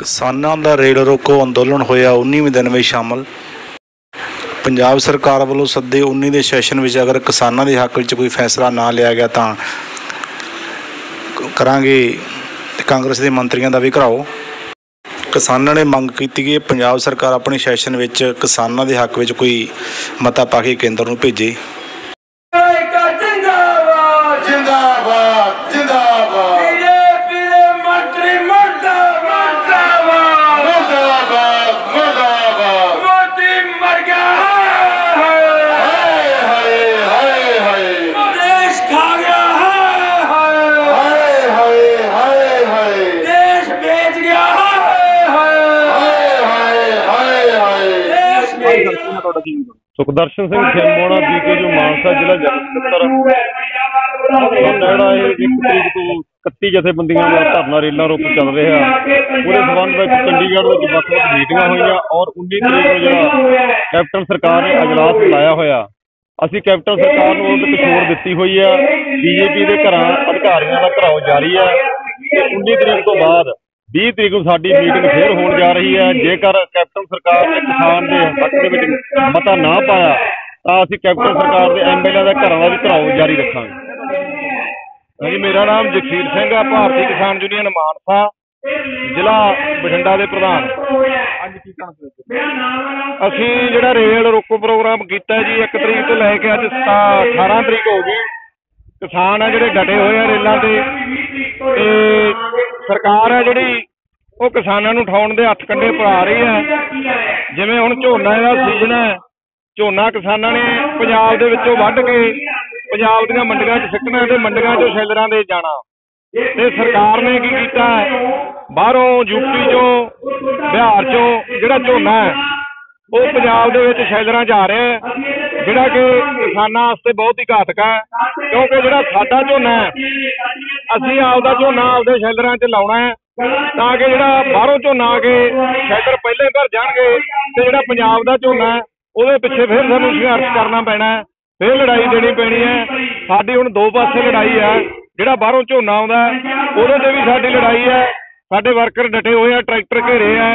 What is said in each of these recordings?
किसानों का रेल रोको अंदोलन होया 19वें दिन में शामिल। पंजाब सरकार वालों सदे 19वें सैशन में अगर किसानों के हक में कोई फैसला ना लिया गया तो करांगे कांग्रेस के मंत्रियों का भी घराओ। किसानों ने मंग की कि पंजाब सरकार अपने सैशन में किसानों के हक में कोई मता पा के केंद्र में भेजे। सुखदर्शन सिंह खेमोड़ा बीके जो मानसा जिला जनरल सकत्तर एक तरीक तो 31 जथेबंदियों का धरना रेलों रोको चल रहा उस संबंध में चंडीगढ़ में ਵੱਖ-ਵੱਖ मीटिंगां हुई और 19 तरीक को जो कैप्टन सरकार ने अजलास बुलाया होया। असीं कैप्टन सरकार को एक छूट दी हुई है। बीजेपी के घर अधिकारियों का घराव जारी है। 19 तरीक तो बाद 20 तरीक को साडी मीटिंग फिर होने जा रही है। जेकर कैप्टन सरकार ने किसान के हक में मता ना पाया तो असीं कैप्टन सरकार के MLA के घरों का भी घराव जारी रखांगे। जी मेरा नाम जगसीर सिंह है, भारतीय किसान यूनियन मानसा जिला बठिंडा के प्रधान। असीं जिहड़ा रेल रोको प्रोग्राम किया जी 1 तरीक तो लैके अज 18 तरीक हो गई। किसान है जिहड़े डटे हुए हैं रेलों ते सरकार है जिहड़ी वो किसानों नूं उठाउण दे हत्थ कंडे पा रही है। जिवें हुण झोना दा सीजन है, झोना किसानों ने पंजाब दे विचों वढ के पंजाब दीआं मंडियां 'च सिੱਟਣਾ ते मंडियां 'चों शैलरां दे जाना ते सरकार ने की कीता बाहरों यूपी चों बिहार चों जिहड़ा झोना है वो पंजाब दे विच शैलरां 'च आ रहा है, जिहड़ा कि किसानां वास्ते बहुत ही घातक है। क्योंकि जिहड़ा साडा झोना है असीं आपदा झोना आपदे शैलरां 'च लाउणा है तां कि जिहड़ा बाहरों झोना आ के शैलर पहले भर जाणगे ते जिहड़ा पंजाब दा झोना है ਉਹਦੇ ਪਿੱਛੇ फिर ਸਾਨੂੰ संघर्ष करना पैना है, फिर लड़ाई देनी पैनी है। साडी हुण दो पासे लड़ाई है, जिहड़ा बाहरों झोना आउंदा ਉਹਦੇ ਤੇ भी साडी लड़ाई है। साडे वर्कर डटे हुए हैं, ट्रैक्टर घेरे है,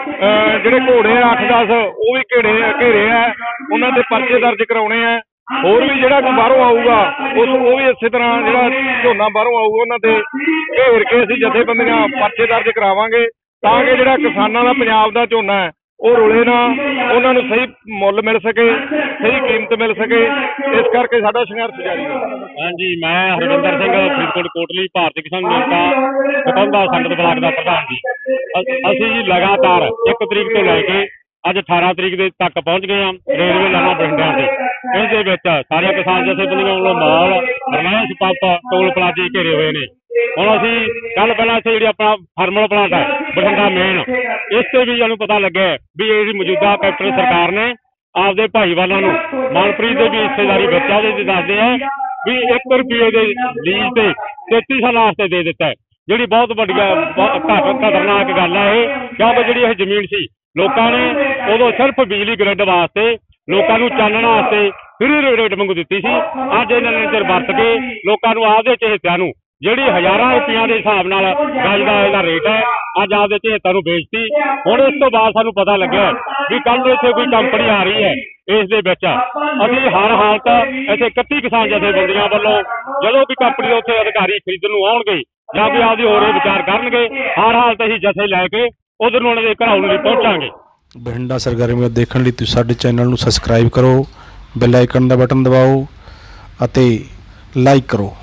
जिहड़े घोड़े 8-10 वो भी घेरे है, उन्हां दे परचे दर्ज कराउणे है। होर भी जिहड़ा कोई बाहरों आऊगा वो भी इसे तरह जिहड़ा झोना बाहरों आऊगा उन्हां ते घेर के असीं जथेबंदियां परचे दर्ज करावांगे तां कि जिहड़ा किसानां दा पंजाब दा झोना है वो रुले ना, उन्होंने सही मुल मिल सके, सही कीमत मिल सके, इस करके साडा संघर्ष जारी है। हाँ जी, मैं हरविंदर सिंह फरीदकोट कोटली भारतीय किसान यूनियन कटौंधा संगत ब्लाक का प्रधान जी। असीं जी लगातार 1 तरीक तो लैके अज 18 तरीक तक पहुँच गए हैं रेलवे लाइनां बठिंडा से। इस दे विच सारे किसान जथेबंदियां वालों माल रिलायंस पंप टोल प्लाजे घेरे हुए ने। हुण असीं कल पहलां इत्थे जिहड़ी अपना थर्मल प्लांट है बठिंडा मेन इस ते भी सानूं पता लग्या भी इहदी मौजूदा कैप्टन सरकार ने आपदे भाईवालां नूं मनप्रीत दे भी हिस्सेदारी बच्चा दे दसदे है भी 1 रुपये के लीज से 33 साल वास्ते दे दिता है, जिहड़ी बहुत वड्डी खतरनाक गल है। क्योंकि जिहड़ी यह जमीन सी लोकां ने उदों सिर्फ बिजली ग्रिड वास्ते लोकां नूं चानण वास्ते फ्री रेट मंगू दित्ती सी। अज इन्हां ने चिर वरत के लोकां नूं आपदे चहेत्यां नूं जिहड़ी हज़ारां रुपया के हिसाब नाल गज का रेट है अज आपदे चहेत्यां नूं बेचती। हुण इस तो बाद सानूं पता लग्या भी कल इत्थे कोई कंपनी आ रही है, इस दे विच असीं हर हालत इत्थे 31 किसान जथेबंदियां वल्लों जदों भी कंपनी उत्थे अधिकारी खरीदण नूं आउणगे जां कोई आपदी होर विचार करनगे हर हालत असीं जथे लैके उधर नूं उन्हां दे घरां नूं पहुंचांगे। बठिंडा सरगर्मियां देखण लई तुसीं साडे चैनल नूं सबसक्राइब करो, बैल आइकन दा बटन दबाओ अते लाइक करो।